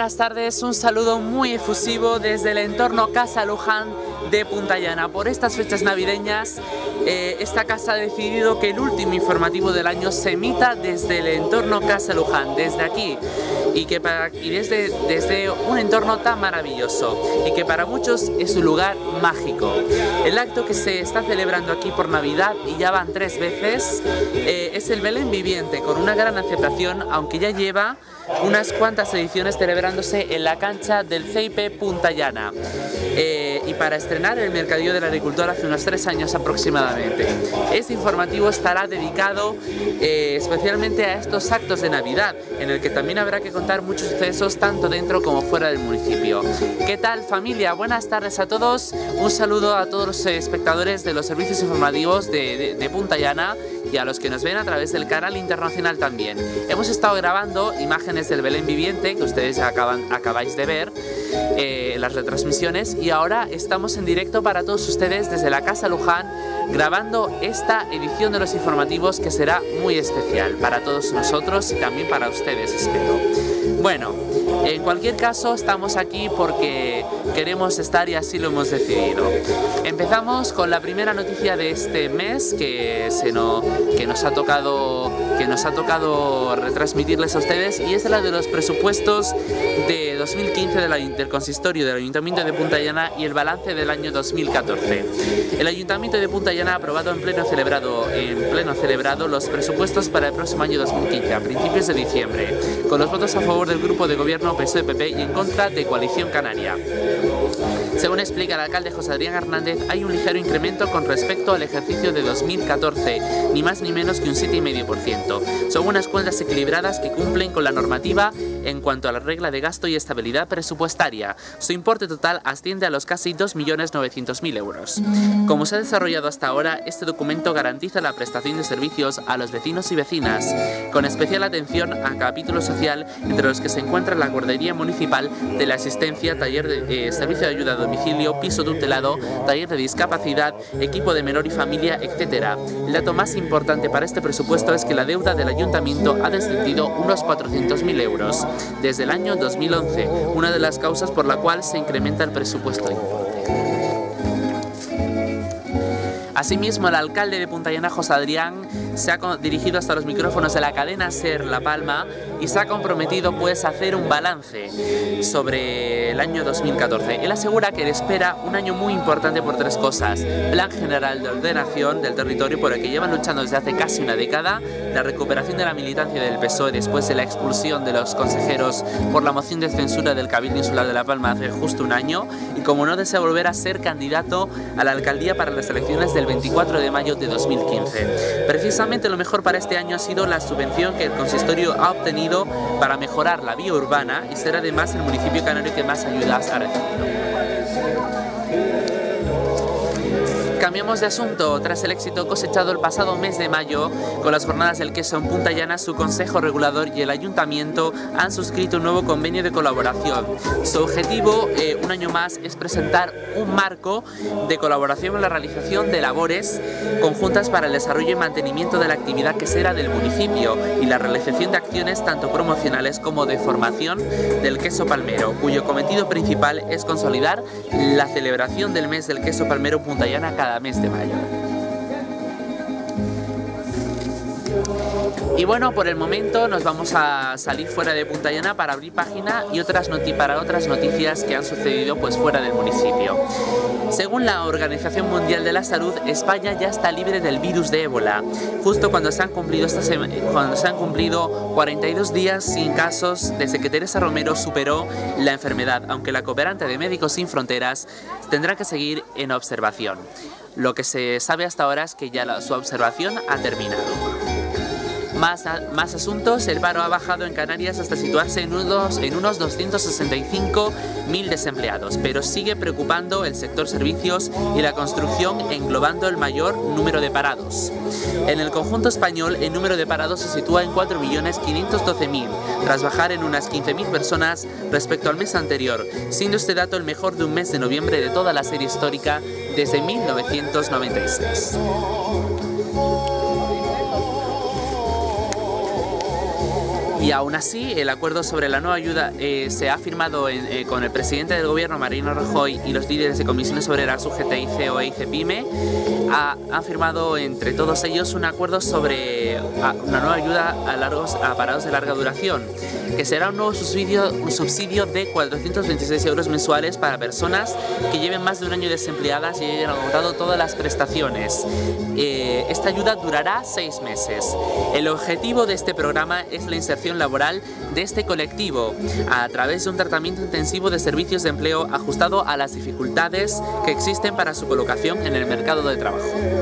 buenas tardes, un saludo muy efusivo desde el entorno Casa Luján de Punta Llana. Por estas fechas navideñas, esta casa ha decidido que el último informativo del año se emita desde el entorno Casa Luján, desde aquí, y desde un entorno tan maravilloso, y que para muchos es un lugar mágico. El acto que se está celebrando aquí por Navidad, y ya van 3 veces, es el Belén Viviente, con una gran aceptación, aunque ya lleva unas cuantas ediciones celebrándose en la cancha del CIP Punta Llana, y para estrenar el Mercadillo del Agricultor hace unos 3 años aproximadamente. Este informativo estará dedicado especialmente a estos actos de Navidad, en el que también habrá que contar muchos sucesos tanto dentro como fuera del municipio. ¿Qué tal, familia? Buenas tardes a todos, un saludo a todos los espectadores de los servicios informativos de Punta Llana y a los que nos ven a través del canal internacional también. Hemos estado grabando imágenes del Belén Viviente que ustedes acabáis de ver, las retransmisiones, y ahora estamos en directo para todos ustedes desde la Casa Luján grabando esta edición de los informativos, que será muy especial para todos nosotros y también para ustedes, espero. Bueno, en cualquier caso estamos aquí porque queremos estar y así lo hemos decidido. Empezamos con la primera noticia de este mes que nos ha tocado retransmitirles a ustedes, y es la de los presupuestos de 2015 del consistorio del Ayuntamiento de Punta Llana y el balance del año 2014. El Ayuntamiento de Punta Llana ha aprobado en pleno celebrado los presupuestos para el próximo año 2015 a principios de diciembre, con los votos a favor del grupo de gobierno PSOE-PP y en contra de Coalición Canaria. Según explica el alcalde José Adrián Hernández, hay un ligero incremento con respecto al ejercicio de 2014, ni más ni menos que un 7,5%. Son unas cuentas equilibradas que cumplen con la normativa en cuanto a la regla de gasto y estabilidad presupuestaria. Su importe total asciende a los casi 2.900.000 euros. Como se ha desarrollado hasta ahora, este documento garantiza la prestación de servicios a los vecinos y vecinas, con especial atención a capítulo social, entre los que se encuentra la guardería municipal de la asistencia, taller de servicio de ayuda a domicilio, piso tutelado, taller de discapacidad, equipo de menor y familia, etc. El dato más importante para este presupuesto es que la deuda del ayuntamiento ha descendido unos 400.000 euros desde el año 2011, una de las causas por la cual se incrementa el presupuesto. Asimismo, el alcalde de Punta Llana, José Adrián, se ha dirigido hasta los micrófonos de la cadena SER La Palma y se ha comprometido a hacer un balance sobre el año 2014. Él asegura que le espera un año muy importante por 3 cosas: Plan General de Ordenación del Territorio, por el que llevan luchando desde hace casi una década, la recuperación de la militancia del PSOE después de la expulsión de los consejeros por la moción de censura del Cabildo Insular de La Palma hace justo un año, y como no desea volver a ser candidato a la alcaldía para las elecciones del 24 de mayo de 2015. Precisamente lo mejor para este año ha sido la subvención que el consistorio ha obtenido para mejorar la vía urbana y ser además el municipio canario que más ayudas ha recibido. Cambiamos de asunto. Tras el éxito cosechado el pasado mes de mayo con las jornadas del queso en Punta Llana, su Consejo Regulador y el Ayuntamiento han suscrito un nuevo convenio de colaboración. Su objetivo, un año más, es presentar un marco de colaboración en la realización de labores conjuntas para el desarrollo y mantenimiento de la actividad quesera del municipio y la realización de acciones tanto promocionales como de formación del queso palmero, cuyo cometido principal es consolidar la celebración del mes del queso palmero Punta Llana cada mes de mayo. Y bueno, por el momento nos vamos a salir fuera de Punta Llana para abrir página y para otras noticias que han sucedido fuera del municipio. Según la Organización Mundial de la Salud, España ya está libre del virus de ébola, justo cuando se han cumplido 42 días sin casos desde que Teresa Romero superó la enfermedad, aunque la cooperante de Médicos Sin Fronteras tendrá que seguir en observación. Lo que se sabe hasta ahora es que ya su observación ha terminado. Más asuntos. El paro ha bajado en Canarias hasta situarse en unos 265.000 desempleados, pero sigue preocupando el sector servicios y la construcción, englobando el mayor número de parados. En el conjunto español, el número de parados se sitúa en 4.512.000, tras bajar en unas 15.000 personas respecto al mes anterior, siendo este dato el mejor de un mes de noviembre de toda la serie histórica desde 1996. Y aún así, el acuerdo sobre la nueva ayuda se ha firmado con el presidente del gobierno, Mariano Rajoy, y los líderes de comisiones obreras UGT, COE y CEPIME. Han firmado entre todos ellos un acuerdo sobre una nueva ayuda a parados de larga duración, que será un nuevo subsidio de 426 euros mensuales para personas que lleven más de un año desempleadas y hayan agotado todas las prestaciones. Esta ayuda durará 6 meses. El objetivo de este programa es la inserción laboral de este colectivo a través de un tratamiento intensivo de servicios de empleo ajustado a las dificultades que existen para su colocación en el mercado de trabajo.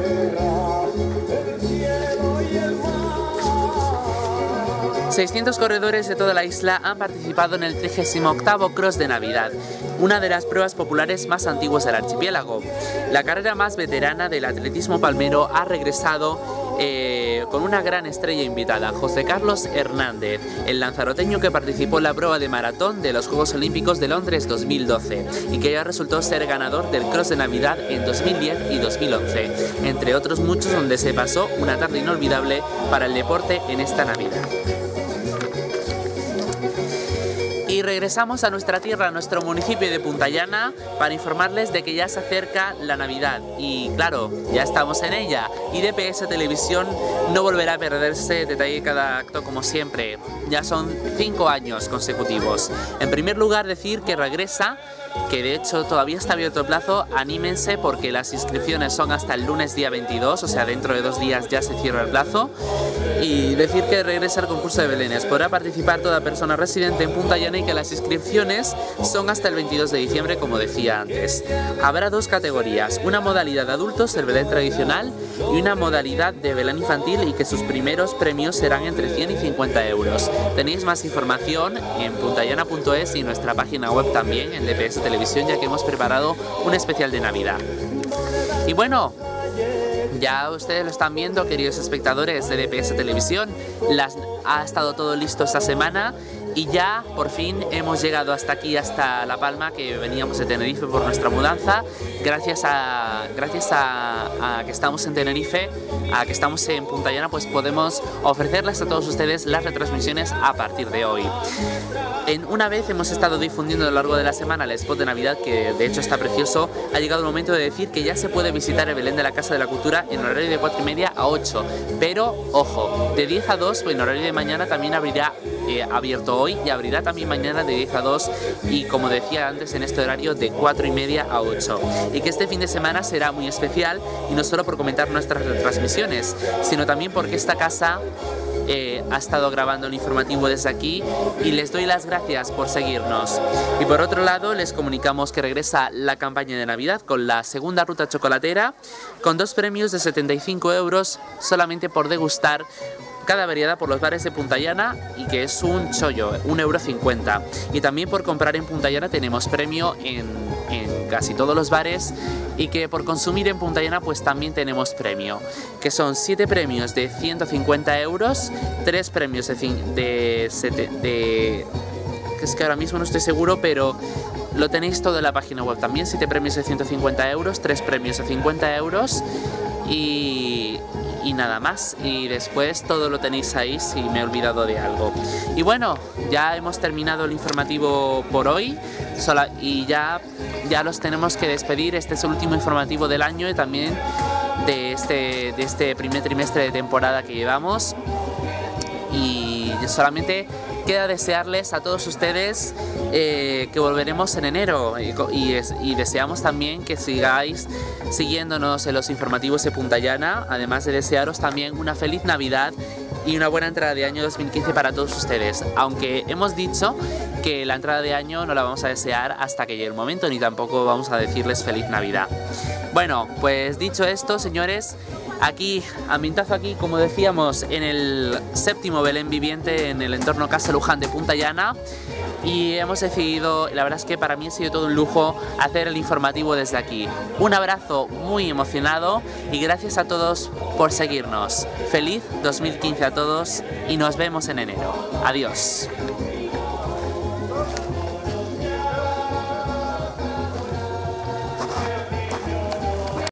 600 corredores de toda la isla han participado en el 38º Cross de Navidad, una de las pruebas populares más antiguas del archipiélago. La carrera más veterana del atletismo palmero ha regresado con una gran estrella invitada, José Carlos Hernández, el lanzaroteño que participó en la prueba de maratón de los Juegos Olímpicos de Londres 2012 y que ya resultó ser ganador del Cross de Navidad en 2010 y 2011, entre otros muchos donde se pasó una tarde inolvidable para el deporte en esta Navidad. Y regresamos a nuestra tierra, a nuestro municipio de Punta Llana, para informarles de que ya se acerca la Navidad. Y claro, ya estamos en ella. Y DPS Televisión no volverá a perderse detalle de cada acto como siempre. Ya son 5 años consecutivos. En primer lugar, decir que regresa, que de hecho todavía está abierto el plazo. Anímense porque las inscripciones son hasta el lunes día 22, o sea, dentro de 2 días ya se cierra el plazo. Y decir que regresa el concurso de Belénes. Podrá participar toda persona residente en Punta Llana y que las inscripciones son hasta el 22 de diciembre, como decía antes. Habrá 2 categorías, una modalidad de adultos, el Belén tradicional, y una modalidad de Belén infantil, y que sus primeros premios serán entre 100 y 50 euros. Tenéis más información en puntallana.es y en nuestra página web también, en DPS Televisión, ya que hemos preparado un especial de Navidad. Y bueno, ya ustedes lo están viendo, queridos espectadores de DPS Televisión, ha estado todo listo esta semana y ya por fin hemos llegado hasta aquí, hasta La Palma, que veníamos de Tenerife por nuestra mudanza. Gracias a que estamos en Tenerife, a que estamos en Punta Llana, pues podemos ofrecerles a todos ustedes las retransmisiones a partir de hoy. Una vez hemos estado difundiendo a lo largo de la semana el spot de Navidad, que de hecho está precioso. Ha llegado el momento de decir que ya se puede visitar el Belén de la Casa de la Cultura en horario de 4:30 a 8, pero ojo, de 10 a 2, pues en horario de mañana también abrirá, abierto hoy, y abrirá también mañana de 10 a 2 y, como decía antes, en este horario de 4:30 a 8. Y que este fin de semana será muy especial, y no solo por comentar nuestras retransmisiones, sino también porque esta casa ha estado grabando el informativo desde aquí, y les doy las gracias por seguirnos. Y por otro lado, les comunicamos que regresa la campaña de Navidad con la segunda ruta chocolatera, con 2 premios de 75 euros solamente por degustar cada variedad por los bares de Punta Llana, y que es un chollo, 1,50 €. Y también por comprar en Punta Llana tenemos premio en casi todos los bares, y que por consumir en Punta Llana pues también tenemos premio, que son 7 premios de 150 euros, 3 premios que es que ahora mismo no estoy seguro, pero lo tenéis todo en la página web también, 7 premios de 150 euros, 3 premios de 50 euros y nada más. Y después todo lo tenéis ahí si me he olvidado de algo. Y bueno, ya hemos terminado el informativo por hoy y ya los tenemos que despedir. Este es el último informativo del año y también de este primer trimestre de temporada que llevamos. Y solamente queda desearles a todos ustedes que volveremos en enero, y deseamos también que sigáis siguiéndonos en los informativos de Punta Llana, además de desearos también una feliz Navidad y una buena entrada de año 2015 para todos ustedes, aunque hemos dicho que la entrada de año no la vamos a desear hasta que llegue el momento, ni tampoco vamos a decirles feliz Navidad. Bueno, pues dicho esto, señores, aquí, ambientazo aquí, como decíamos, en el 7º Belén viviente en el entorno Casa Luján de Punta Llana, y hemos decidido, la verdad es que para mí ha sido todo un lujo hacer el informativo desde aquí. Un abrazo muy emocionado y gracias a todos por seguirnos. Feliz 2015 a todos y nos vemos en enero. Adiós.